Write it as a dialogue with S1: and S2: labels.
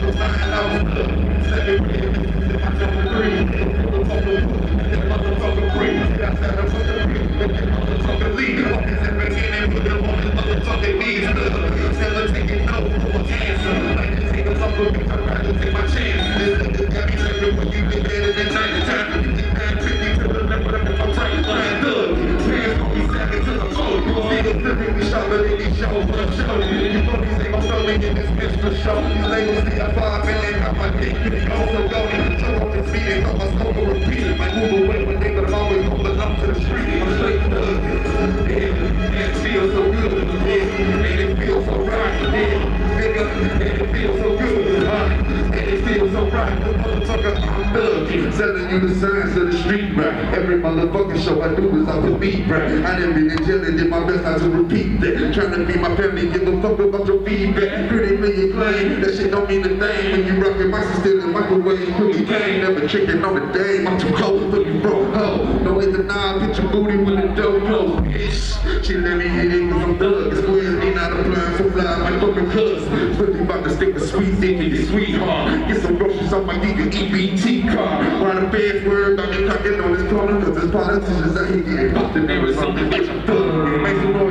S1: Telling you the signs of the street, bruh. Every motherfucking show I do is off the beat, bruh. I done been in jail and did my best not to repeat that. Trying to feed my family, give a fuck about your feedback. Critically acclaimed, that shit don't mean a thing. When you rockin' mics and still in microwave, quickly came. Never tricking on the dame, I'm too cold for you broke hoe. No way to nah, pitch your booty when the door closed, bitch. She let me hit it cause I'm thug. It's weird, me not applying for fly, my fucking cousin. Really about to stick a sweet dick in your sweetheart. Get some groceries on my nigga EBT car. Why the feds worried about me talking on this corner? Cause there's politicians out here getting fucked and there was something that you thug. It makes the